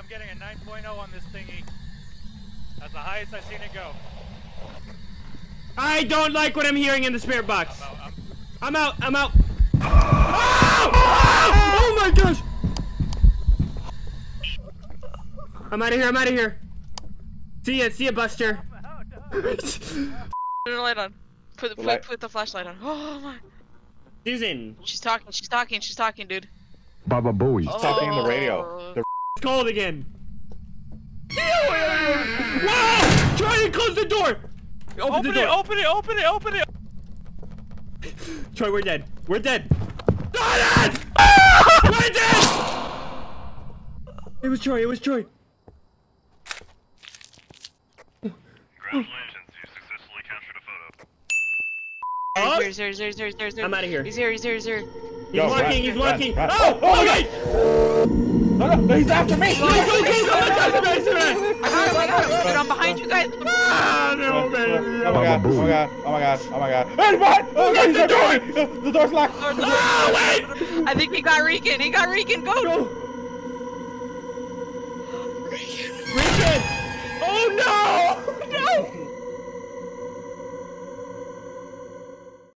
I'm getting a 9.0 on this thingy. That's the highest I've seen it go. I don't like what I'm hearing in the spirit box. I'm out. Oh! Oh my gosh! I'm out of here. See ya, Buster. Put the light on. Put the flashlight on. Oh my. Susan. She's talking, dude. Baba Booey. She's talking on the radio. It's cold again. Whoa! Try and close the door! Open it! Troy, we're dead. We're dead! We're dead! It was Troy. Congratulations, you successfully captured a photo. He's here. I'm out of here. He's here. He's walking. Run. Oh my god! No, he's after me! Go! I got him. Dude, I'm behind you guys. No, baby. Oh my god. Hey, behind! Oh god, he's after me! The door's locked! Oh, wait! I think he got Rican. Go! Rican!